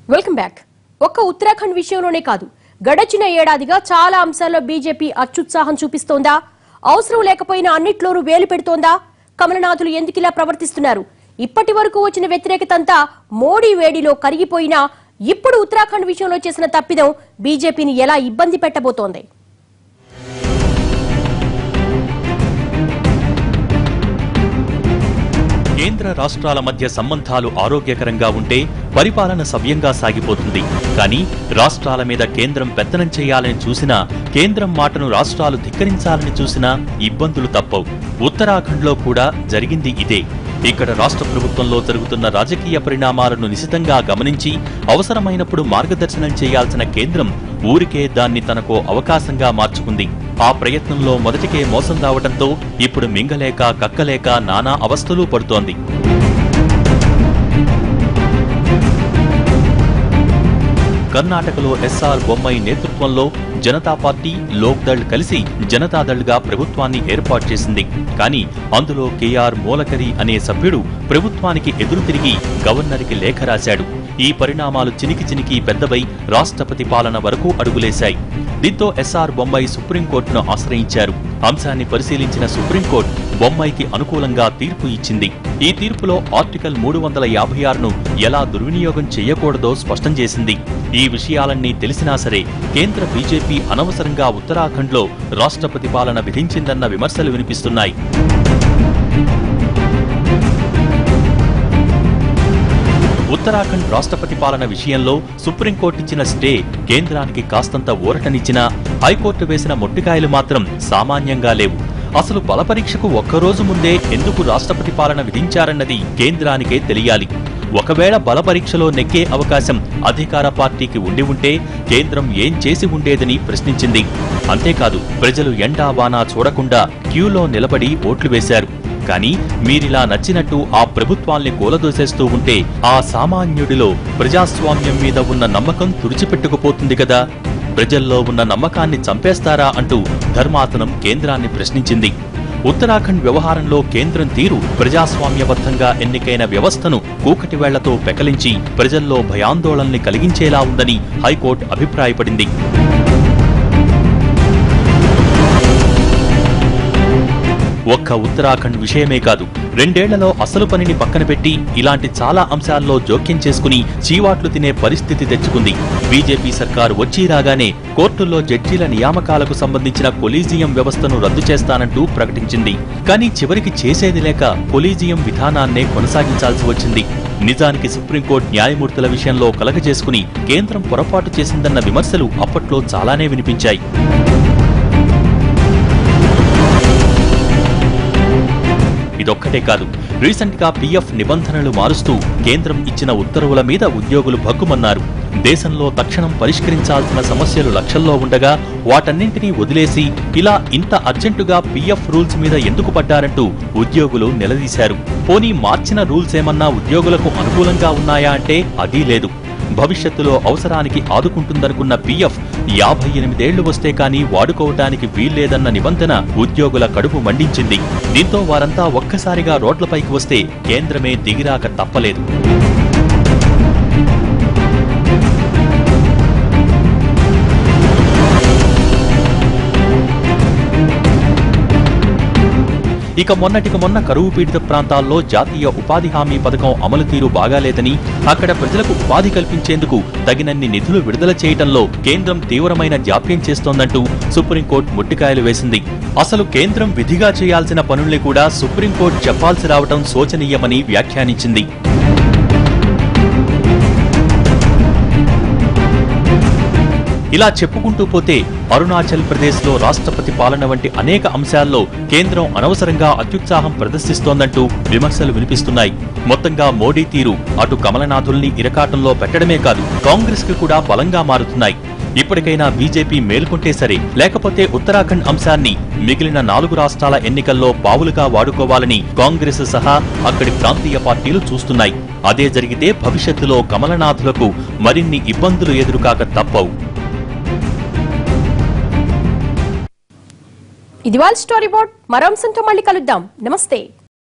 Welcome back. ఒక్క ఉత్తరాఖండ్ విషయంలోనే కాదు, గడచిన ఏడాదిగా చాలా అంశాల్లో బీజేపీ అత్యుత్సాహం చూపిస్తోందా? అవసరం లేకపోయినా అన్నిట్లోనూ వేలు పెడుతోందా? కమలనాథులు ఎందుకిలా ప్రవర్తిస్తున్నారు? ఇప్పటి వరకు వచ్చిన వ్యతిరేకతంతా మోడీ వేడిలో కరిగిపోయినా ఇప్పుడు ఉత్తరాఖండ్ విషయంలో చేసిన తప్పిదం బీజేపీని ఎలా ఇబ్బంది పెట్టబోతోంది? కేంద్ర రాష్ట్రాల మధ్య సంబంధాలు ఆరోగ్యకరంగా ఉంటే పరిపాలన సవ్యంగా సాగిపోతుంది. కానీ రాష్ట్రాల మీద కేంద్రం పెత్తనం చేయాలని చూసినా, కేంద్రం మాటను రాష్ట్రాలు ధిక్కరించాలని చూసినా ఇబ్బందులు తప్పవు. ఉత్తరాఖండ్లో కూడా జరిగింది ఇదే. ఇక్కడ రాష్ట్ర ప్రభుత్వంలో జరుగుతున్న రాజకీయ పరిణామాలను నిశితంగా గమనించి అవసరమైనప్పుడు మార్గదర్శనం చేయాల్సిన కేంద్రం ఊరికే దాన్ని తనకో అవకాశంగా మార్చుకుంది. ఆ ప్రయత్నంలో మొదటికే మోసం రావడంతో ఇప్పుడు మింగలేక కక్కలేక నానా అవస్థలు పడుతోంది. కర్ణాటకలో ఎస్ఆర్ బొమ్మై నేతృత్వంలో జనతా పార్టీ, లోక్దళ్ కలిసి జనతాదళ్గా ప్రభుత్వాన్ని ఏర్పాటు చేసింది. కానీ అందులో కేఆర్ మూలకరి అనే సభ్యుడు ప్రభుత్వానికి ఎదురు తిరిగి గవర్నర్కి లేఖ రాశాడు. ఈ పరిణామాలు చినికి చినికి పెద్దవై రాష్ట్రపతి పాలన వరకు అడుగులేశాయి. దీంతో ఎస్ఆర్ బొమ్మాయి సుప్రీంకోర్టును ఆశ్రయించారు. అంశాన్ని పరిశీలించిన సుప్రీంకోర్టు బొమ్మాయికి అనుకూలంగా తీర్పు ఇచ్చింది. ఈ తీర్పులో ఆర్టికల్ 356ను ఎలా దుర్వినియోగం చేయకూడదో స్పష్టం చేసింది. ఈ విషయాలన్నీ తెలిసినా సరే కేంద్ర బీజేపీ అనవసరంగా ఉత్తరాఖండ్లో రాష్ట్రపతి పాలన విధించిందన్న విమర్శలు వినిపిస్తున్నాయి. ఉత్తరాఖండ్ రాష్ట్రపతి పాలన విషయంలో సుప్రీంకోర్టు ఇచ్చిన స్టే కేంద్రానికి కాస్తంత ఊరటనిచ్చినా హైకోర్టు వేసిన మొట్టికాయలు మాత్రం సామాన్యంగా లేవు. అసలు బలపరీక్షకు ఒక్కరోజు ముందే ఎందుకు రాష్ట్రపతి పాలన విధించారన్నది కేంద్రానికే తెలియాలి. ఒకవేళ బలపరీక్షలో నెగ్గే అవకాశం అధికార పార్టీకి ఉండి ఉంటే కేంద్రం ఏం చేసి ఉండేదని ప్రశ్నించింది. అంతేకాదు, ప్రజలు ఎండా వానా చూడకుండా క్యూలో నిలబడి ఓట్లు వేశారు. కానీ మీరిలా నచ్చినట్టు ఆ ప్రభుత్వాల్ని కూలదోసేస్తూ ఉంటే ఆ సామాన్యుడిలో ప్రజాస్వామ్యం మీద ఉన్న నమ్మకం తుడిచిపెట్టుకుపోతుంది కదా. ప్రజల్లో ఉన్న నమ్మకాన్ని చంపేస్తారా అంటూ ధర్మాసనం కేంద్రాన్ని ప్రశ్నించింది. ఉత్తరాఖండ్ వ్యవహారంలో కేంద్రం తీరు ప్రజాస్వామ్యబద్ధంగా ఎన్నికైన వ్యవస్థను కూకటి వేళ్లతో పెకలించి ప్రజల్లో భయాందోళనని కలిగించేలా ఉందని హైకోర్టు అభిప్రాయపడింది. ఒక్క ఉత్తరాఖండ్ విషయమే కాదు, 2 ఏళ్లలో అసలు పనిని పక్కన పెట్టి ఇలాంటి చాలా అంశాల్లో జోక్యం చేసుకుని చీవాట్లు తినే పరిస్థితి తెచ్చుకుంది. బీజేపీ సర్కారు వచ్చి రాగానే కోర్టుల్లో జడ్జీల నియామకాలకు సంబంధించిన కొలీజియం వ్యవస్థను రద్దు చేస్తానంటూ ప్రకటించింది. కానీ చివరికి చేసేది లేక కొలీజియం విధానాన్నే కొనసాగించాల్సి వచ్చింది. నిజానికి సుప్రీంకోర్టు న్యాయమూర్తుల విషయంలో కలగజేసుకుని కేంద్రం పొరపాటు చేసిందన్న విమర్శలు అప్పట్లో చాలానే వినిపించాయి. ఇదొక్కటే కాదు, రీసెంట్ గా పీఎఫ్ నిబంధనలు మారుస్తూ కేంద్రం ఇచ్చిన ఉత్తర్వుల మీద ఉద్యోగులు భగ్గుమన్నారు. దేశంలో తక్షణం పరిష్కరించాల్సిన సమస్యలు లక్షల్లో ఉండగా వాటన్నింటినీ వదిలేసి ఇలా ఇంత అర్జెంటుగా పీఎఫ్ రూల్స్ మీద ఎందుకు పడ్డారంటూ ఉద్యోగులు నిలదీశారు. పోనీ మార్చిన రూల్స్ ఏమన్నా ఉద్యోగులకు అనుకూలంగా ఉన్నాయా అంటే అదీ లేదు. భవిష్యత్తులో అవసరానికి ఆదుకుంటుందనుకున్న పీఎఫ్ 58 ఏళ్లు వస్తే కానీ వాడుకోవటానికి వీల్లేదన్న నిబంధన ఉద్యోగుల కడుపు మండించింది. దీంతో వారంతా ఒక్కసారిగా రోడ్లపైకి వస్తే కేంద్రమే దిగిరాక తప్పలేదు. ఇక మొన్నటికి మొన్న కరువు పీడిత ప్రాంతాల్లో జాతీయ ఉపాధి హామీ పథకం అమలు తీరు బాగాలేదని, అక్కడ ప్రజలకు ఉపాధి కల్పించేందుకు తగినన్ని నిధులు విడుదల చేయడంలో కేంద్రం తీవ్రమైన జాప్యం చేస్తోందంటూ సుప్రీంకోర్టు మొట్టికాయలు వేసింది. అసలు కేంద్రం విధిగా చేయాల్సిన పనుల్ని కూడా సుప్రీంకోర్టు చెప్పాల్సి రావడం శోచనీయమని వ్యాఖ్యానించింది. ఇలా చెప్పుకుంటూ పోతే అరుణాచల్ ప్రదేశ్లో రాష్ట్రపతి పాలన వంటి అనేక అంశాల్లో కేంద్రం అనవసరంగా అత్యుత్సాహం ప్రదర్శిస్తోందంటూ విమర్శలు వినిపిస్తున్నాయి. మొత్తంగా మోడీ తీరు అటు కమలనాథుల్ని ఇరకాటంలో పెట్టడమే కాదు, కాంగ్రెస్ కి కూడా బలంగా మారుతున్నాయి. ఇప్పటికైనా బీజేపీ మేల్కొంటే సరే, లేకపోతే ఉత్తరాఖండ్ అంశాన్ని మిగిలిన 4 రాష్ట్రాల ఎన్నికల్లో పావులుగా వాడుకోవాలని కాంగ్రెస్ సహా అక్కడి ప్రాంతీయ పార్టీలు చూస్తున్నాయి. అదే జరిగితే భవిష్యత్తులో కమలనాథులకు మరిన్ని ఇబ్బందులు ఎదురుకాక తప్పవు. ఇది వాళ్ళ స్టోరీ బోర్డ్. మరో అంశంతో మళ్ళీ కలుద్దాం. నమస్తే.